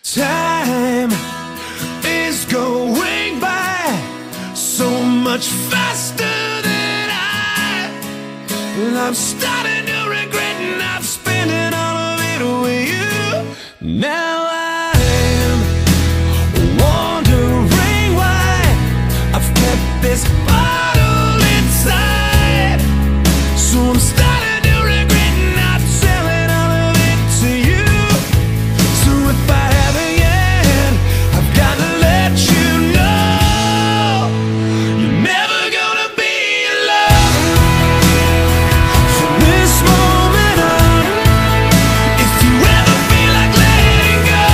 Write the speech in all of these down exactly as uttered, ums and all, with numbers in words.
Time is going by so much faster than I I'm starting to regret not spending all of it with you. Now I'm wondering why I've kept this bottle inside. So I'm starting to regret not selling all of it to you. So if I haven't yet, I've got to let you know you're never gonna be alone from this moment on. If you ever feel like letting go,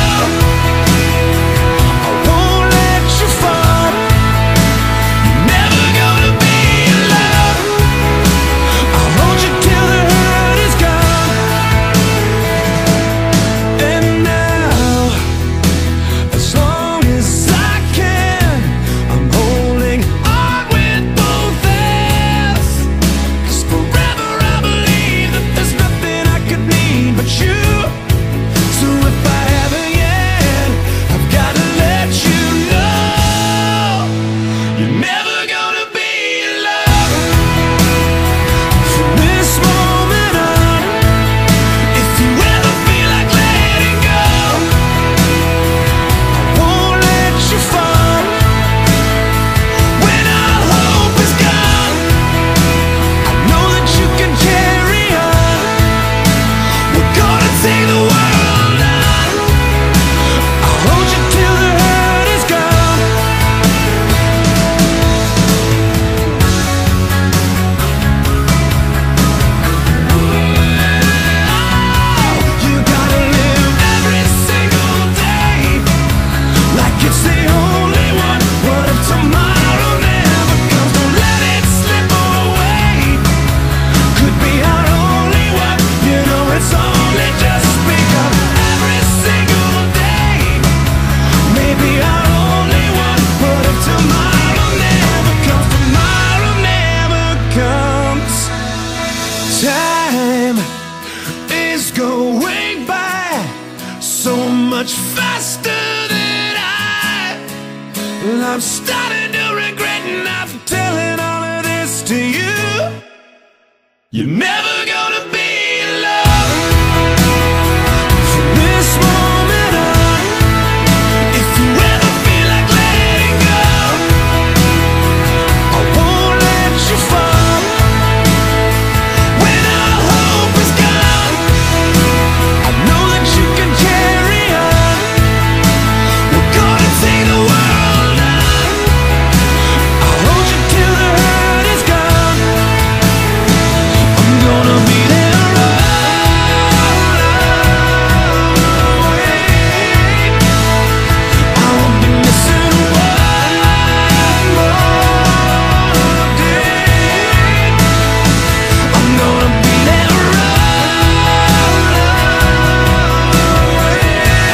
I won't let you fall. You're never gonna be alone. I'll hold you till the hurt is gone. And now, as long as I can, I'm holding on with both hands. 'Cause forever I believe that there's nothing I could need but you. So if I haven't yet, I've got to let you know you're never gonna be alone from this moment on. If you ever feel like letting go, I won't let you fall. When all hope is gone, I know that you can carry on. We're gonna take the world on. I'll hold you till the hurt is gone. You gotta live every single day like it's the only one. What if tomorrow never comes? Don't let it slip away. Could be our only one. You know it's only just begun. Every single day, maybe our only one. What if tomorrow never comes? Tomorrow never comes. Time is going by so much faster than I I'm starting to regret not telling all of this to you. You're never gonna be alone from this moment on. If you ever feel like letting go, I won't let you fall. When all hope is gone, I know that you can carry on. We're gonna take the world on. I'll hold you till the hurt is gone. I'm gonna be there all always. I won't be missing one more day. I'm gonna be there all always.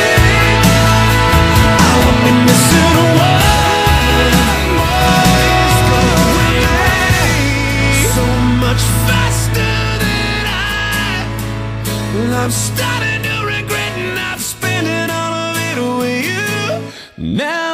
I won't be missing one more day. So much faster than I I'm starting to regret not spending all of it with you. Now